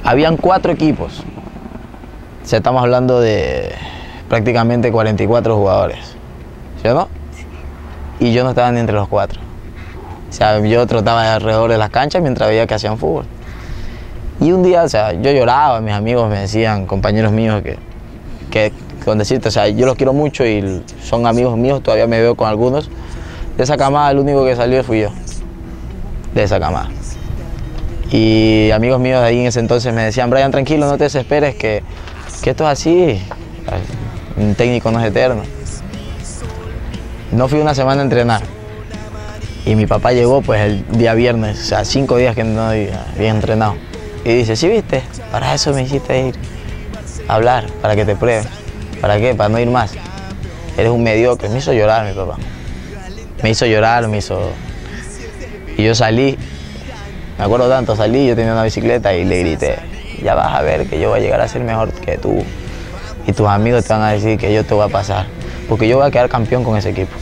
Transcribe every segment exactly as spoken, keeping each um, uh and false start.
Habían cuatro equipos. O sea, estamos hablando de prácticamente cuarenta y cuatro jugadores, ¿sí o no? Y yo no estaba ni entre los cuatro. O sea, yo trotaba alrededor de las canchas mientras veía que hacían fútbol. Y un día, o sea, yo lloraba, mis amigos me decían, compañeros míos, que, que con decirte, o sea, yo los quiero mucho y son amigos míos, todavía me veo con algunos. De esa camada, el único que salió fui yo, de esa camada. Y amigos míos de ahí en ese entonces me decían, Brian, tranquilo, no te desesperes, que, que esto es así, un técnico no es eterno. No fui una semana a entrenar y mi papá llegó pues el día viernes, o sea, cinco días que no había, había entrenado. Y dice, ¿sí viste? Para eso me hiciste ir a hablar, para que te prueben. ¿Para qué? Para no ir más. Eres un mediocre. Me hizo llorar mi papá. Me hizo llorar, me hizo... Y yo salí, me acuerdo tanto, salí, yo tenía una bicicleta y le grité, ya vas a ver que yo voy a llegar a ser mejor que tú. Y tus amigos te van a decir que yo te voy a pasar, porque yo voy a quedar campeón con ese equipo.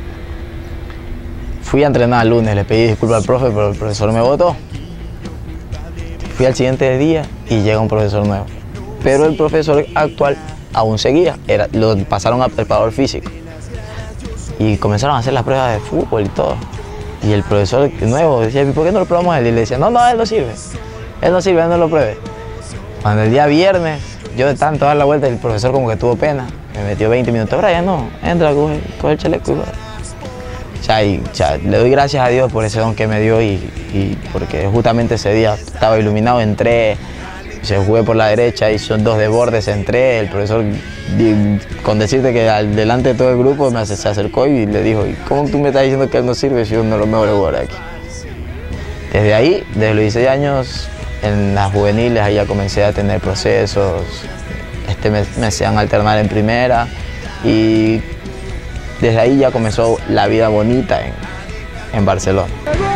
Fui a entrenar el lunes, le pedí disculpas al profe, pero el profesor me votó. Fui al siguiente día y llega un profesor nuevo. Pero el profesor actual aún seguía, era, lo pasaron al preparador físico. Y comenzaron a hacer las pruebas de fútbol y todo. Y el profesor nuevo decía, ¿por qué no lo probamos a él? Y le decía, no, no, él no sirve. Él no sirve, él no lo pruebe. Cuando el día viernes, yo de tanto dar la vuelta, el profesor como que tuvo pena. Me metió veinte minutos. Brian, no, entra, coge, coge el chaleco. O sea, y, o sea, le doy gracias a Dios por ese don que me dio y, y porque justamente ese día estaba iluminado, entré, se jugué por la derecha, hizo dos desbordes, entré, el profesor, con decirte que al, delante de todo el grupo me se acercó y le dijo, ¿cómo tú me estás diciendo que él no sirve si yo no lo mejor jugador aquí? Desde ahí, desde los dieciséis años, en las juveniles, ahí ya comencé a tener procesos, este, me, me hacían alternar en primera y desde ahí ya comenzó la vida bonita en, en Barcelona.